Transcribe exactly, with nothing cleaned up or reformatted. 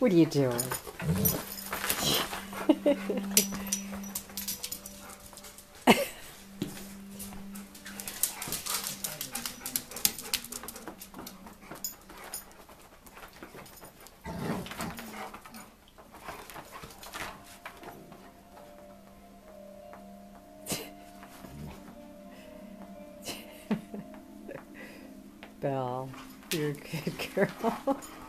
What are you doing? Belle, you're a good girl.